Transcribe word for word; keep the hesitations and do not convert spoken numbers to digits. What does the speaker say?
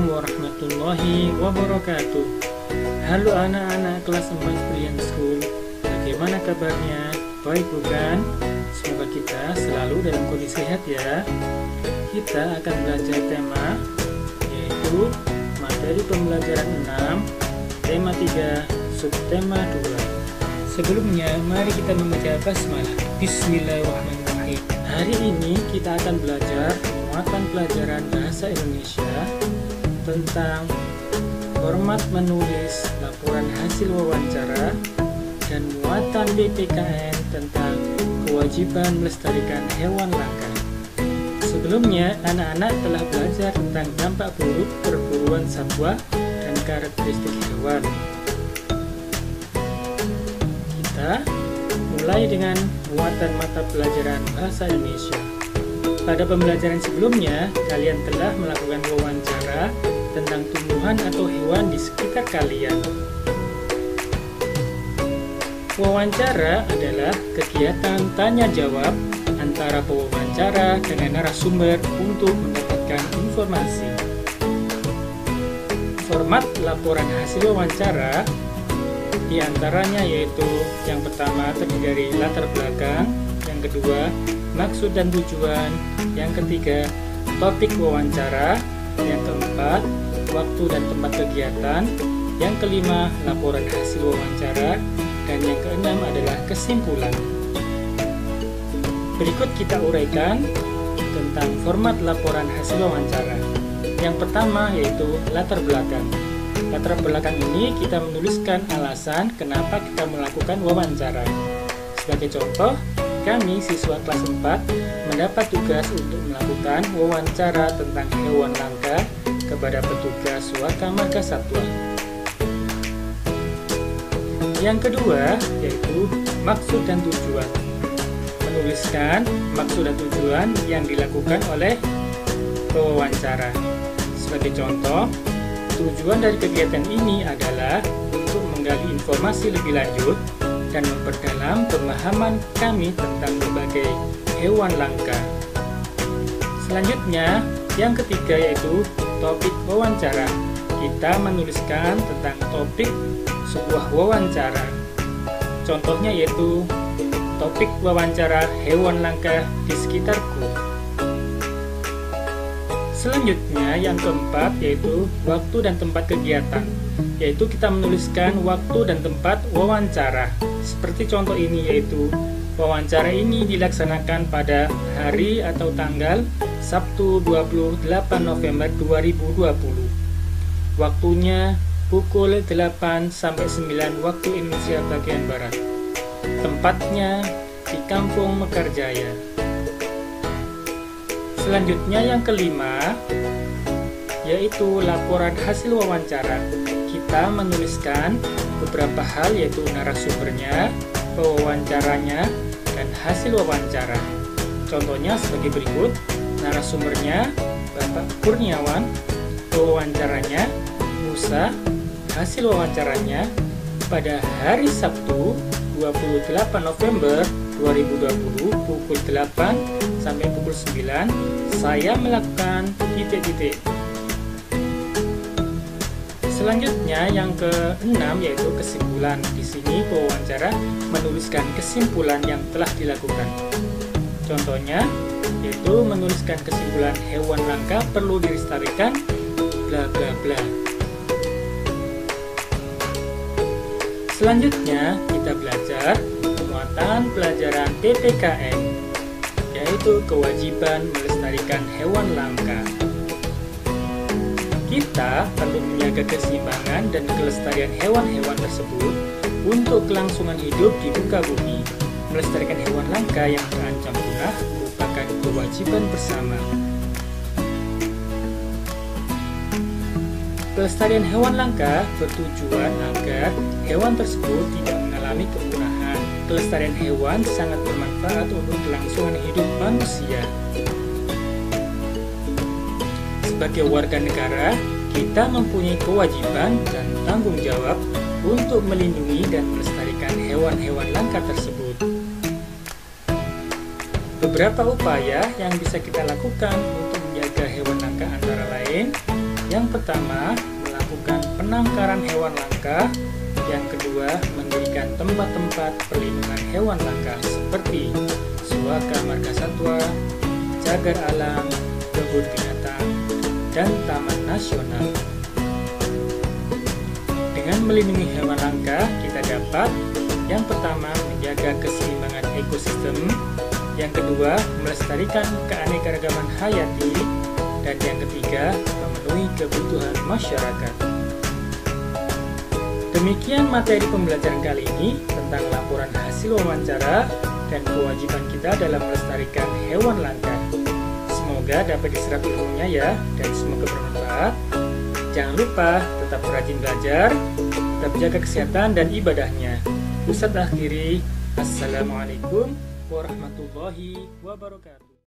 warahmatullahi wabarakatuh. Halo anak-anak kelas empat Brilliant School, bagaimana kabarnya? Baik bukan? Semoga kita selalu dalam kondisi sehat ya. Kita akan belajar tema, yaitu materi pembelajaran enam, tema tiga, subtema dua. Sebelumnya, mari kita membaca basmalah. Bismillahirrahmanirrahim. Hari ini kita akan belajar muatan pelajaran bahasa Indonesia tentang format menulis laporan hasil wawancara dan muatan B P K N tentang kewajiban melestarikan hewan langka. Sebelumnya, anak-anak telah belajar tentang dampak buruk perburuan satwa dan karakteristik hewan. Kita mulai dengan muatan mata pelajaran bahasa Indonesia. Pada pembelajaran sebelumnya, kalian telah melakukan wawancara tentang tumbuhan atau hewan di sekitar kalian. Wawancara adalah kegiatan tanya-jawab antara pewawancara dengan narasumber untuk mendapatkan informasi. Format laporan hasil wawancara diantaranya yaitu yang pertama terdiri dari latar belakang, yang kedua maksud dan tujuan, yang ketiga topik wawancara, yang keempat waktu dan tempat kegiatan, yang kelima laporan hasil wawancara, dan yang keenam adalah kesimpulan. Berikut kita uraikan tentang format laporan hasil wawancara. Yang pertama yaitu latar belakang. Latar belakang ini kita menuliskan alasan kenapa kita melakukan wawancara. Sebagai contoh, kami siswa kelas empat mendapat tugas untuk melakukan wawancara tentang hewan langka kepada petugas Warga Marga Satwa. Yang kedua yaitu maksud dan tujuan. Menuliskan maksud dan tujuan yang dilakukan oleh pewawancara. Sebagai contoh, tujuan dari kegiatan ini adalah untuk menggali informasi lebih lanjut dan memperdalam pemahaman kami tentang berbagai hewan langka. Selanjutnya, yang ketiga yaitu topik wawancara. Kita menuliskan tentang topik sebuah wawancara. Contohnya yaitu topik wawancara hewan langka di sekitarku. Selanjutnya yang keempat yaitu waktu dan tempat kegiatan, yaitu kita menuliskan waktu dan tempat wawancara. Seperti contoh ini yaitu wawancara ini dilaksanakan pada hari atau tanggal Sabtu dua puluh delapan November dua ribu dua puluh. Waktunya pukul delapan sampai sembilan waktu Indonesia bagian Barat. Tempatnya di Kampung Mekarjaya. Selanjutnya yang kelima yaitu laporan hasil wawancara. Kita menuliskan beberapa hal yaitu narasumbernya, pewawancaranya, dan hasil wawancara. Contohnya sebagai berikut: narasumbernya Bapak Kurniawan, pewawancaranya Musa, hasil wawancaranya pada hari Sabtu dua puluh delapan November dua ribu dua puluh pukul delapan sampai pukul sembilan saya melakukan titik-titik. Selanjutnya yang keenam yaitu kesimpulan. Di sini pewawancara menuliskan kesimpulan yang telah dilakukan. Contohnya yaitu menuliskan kesimpulan hewan langka perlu dilestarikan bla bla bla. Selanjutnya kita belajar muatan pelajaran P P K N, yaitu kewajiban melestarikan hewan langka. Kita perlu menjaga keseimbangan dan kelestarian hewan-hewan tersebut untuk kelangsungan hidup di muka bumi. Melestarikan hewan langka yang terancam punah merupakan kewajiban bersama. Pelestarian hewan langka bertujuan agar hewan tersebut tidak mengalami kepunahan. Kelestarian hewan sangat bermanfaat untuk kelangsungan hidup manusia. Sebagai warga negara, kita mempunyai kewajiban dan tanggung jawab untuk melindungi dan melestarikan hewan-hewan langka tersebut. Beberapa upaya yang bisa kita lakukan untuk menjaga hewan langka antara lain Yang pertama, melakukan penangkaran hewan langka. Yang kedua, mendirikan tempat-tempat perlindungan hewan langka seperti suaka marga satwa, cagar alam, kebun binatang, dan taman nasional. Dengan melindungi hewan langka, kita dapat yang pertama menjaga keseimbangan ekosistem, yang kedua melestarikan keanekaragaman hayati, dan yang ketiga memenuhi kebutuhan masyarakat. Demikian materi pembelajaran kali ini tentang laporan hasil wawancara dan kewajiban kita dalam melestarikan hewan langka. Semoga dapat diserap ilmunya ya, dan semoga bermanfaat. Jangan lupa tetap rajin belajar, tetap jaga kesehatan dan ibadahnya. Ustadz akhiri, Assalamualaikum warahmatullahi wabarakatuh.